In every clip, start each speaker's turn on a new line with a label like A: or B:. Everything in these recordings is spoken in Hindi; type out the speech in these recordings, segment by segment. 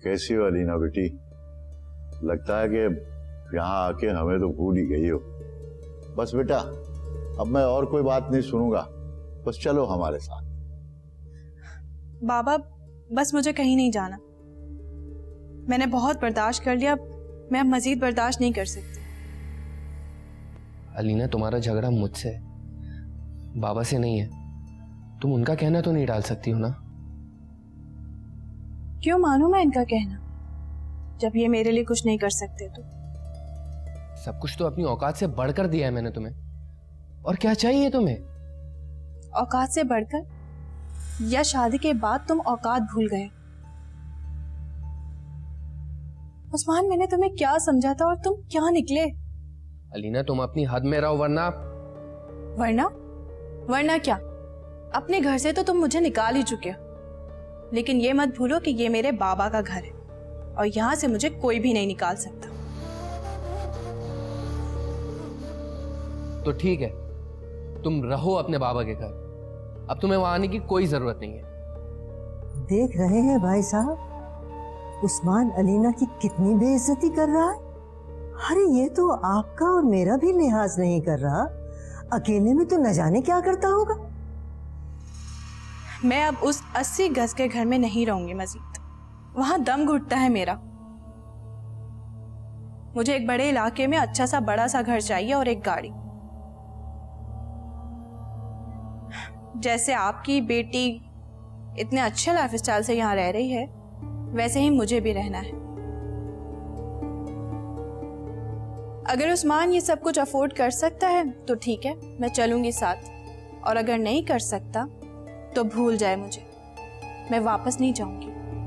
A: कैसी हो अलीना बेटी? लगता है कि यहाँ आके हमें तो भूल ही गई हो। बस बेटा, अब मैं और कोई बात नहीं सुनूंगा, बस चलो हमारे साथ।
B: बाबा, बस मुझे कहीं नहीं जाना। मैंने बहुत बर्दाश्त कर लिया, मैं अब मजीद बर्दाश्त नहीं कर सकती।
C: अलीना, तुम्हारा झगड़ा मुझसे है, बाबा से नहीं है। तुम उनका कहना तो नहीं डाल सकती हो ना?
B: क्यों मानूं मैं इनका कहना, जब ये मेरे लिए कुछ नहीं कर सकते तो?
C: सब कुछ तो अपनी औकात से बढ़कर दिया है मैंने तुम्हें, और क्या चाहिए तुम्हें?
B: औकात से बढ़कर? या शादी के बाद तुम औकात भूल गए? उस्मान, मैंने तुम्हें क्या समझा था और तुम क्या निकले?
C: अलीना, तुम अपनी हद में रहो, वरना
B: वरना क्या? अपने घर से तो तुम मुझे निकाल ही चुके हो, लेकिन ये मत भूलो कि ये मेरे बाबा का घर है और यहां से मुझे कोई भी नहीं निकाल सकता।
C: तो ठीक है, तुम रहो अपने बाबा के घर। अब तुम्हें वहां आने की कोई जरूरत नहीं है।
D: देख रहे हैं भाई साहब, उस्मान अलीना की कितनी बेइज्जती कर रहा है। अरे ये तो आपका और मेरा भी लिहाज नहीं कर रहा, अकेले में तो न जाने क्या करता होगा।
B: मैं अब उस 80 गज के घर में नहीं रहूंगी मजीद, वहां दम घुटता है मेरा। मुझे एक बड़े इलाके में अच्छा सा बड़ा सा घर चाहिए और एक गाड़ी। जैसे आपकी बेटी इतने अच्छे लाइफस्टाइल से यहाँ रह रही है, वैसे ही मुझे भी रहना है। अगर उस्मान ये सब कुछ अफोर्ड कर सकता है तो ठीक है, मैं चलूंगी साथ, और अगर नहीं कर सकता तो भूल जाए मुझे, मैं वापस नहीं जाऊंगी।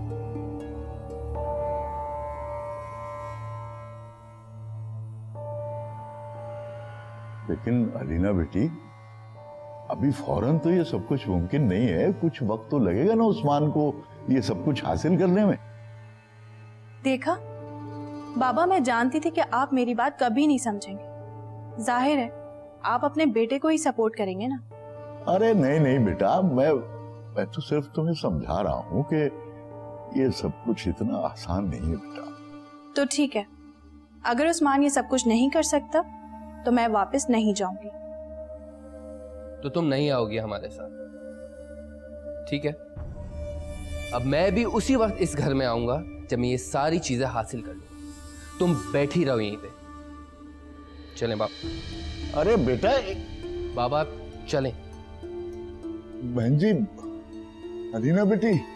A: लेकिन अलीना बेटी, अभी फौरन तो ये सब कुछ मुमकिन नहीं है, कुछ वक्त तो लगेगा ना उस्मान को ये सब कुछ हासिल करने में।
B: देखा बाबा, मैं जानती थी कि आप मेरी बात कभी नहीं समझेंगे। जाहिर है आप अपने बेटे को ही सपोर्ट करेंगे ना।
A: अरे नहीं नहीं बेटा, मैं तो सिर्फ तुम्हें समझा रहा हूँ कि ये सब कुछ इतना आसान नहीं है बेटा।
B: तो ठीक है, अगर उस्मान ये सब कुछ नहीं कर सकता तो मैं वापस नहीं जाऊंगी।
C: तो तुम नहीं आओगी हमारे साथ, ठीक है? अब मैं भी उसी वक्त इस घर में आऊंगा जब मैं ये सारी चीजें हासिल कर लूं। तुम बैठी रहो यहीं पे। चलें बाबा।
A: अरे बेटा,
C: बाबा चलें।
A: बहन जी, अलीना बेटी।